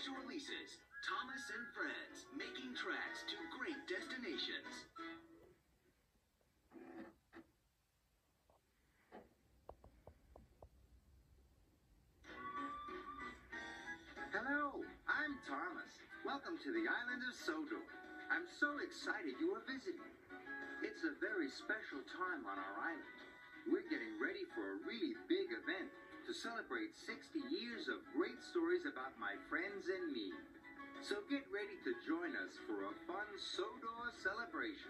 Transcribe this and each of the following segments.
special releases. Thomas and Friends, making tracks to great destinations. Hello, I'm Thomas. Welcome to the island of Sodor. I'm so excited you are visiting. It's a very special time on our island. We're getting ready for a really big event to celebrate 60 years of great stories about my friends and me. So get ready to join us for a fun Sodor celebration.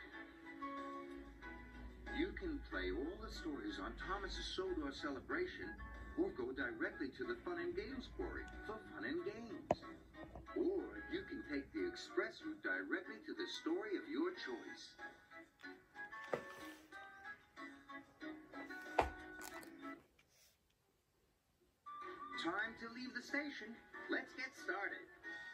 You can play all the stories on Thomas's Sodor celebration or go directly to the Fun and Games quarry for fun and games. Or you can take the express route directly to the story of your choice. Time to leave the station. Let's get started.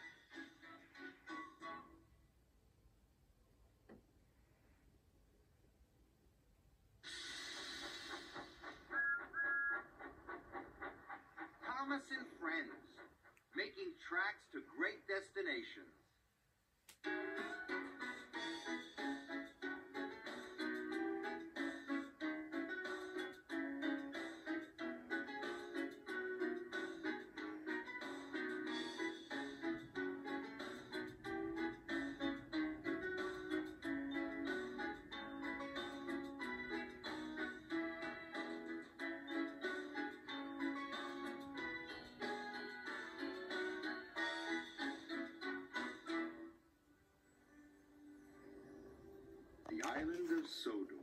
Thomas and Friends, making tracks to great destinations. The island of Sodor.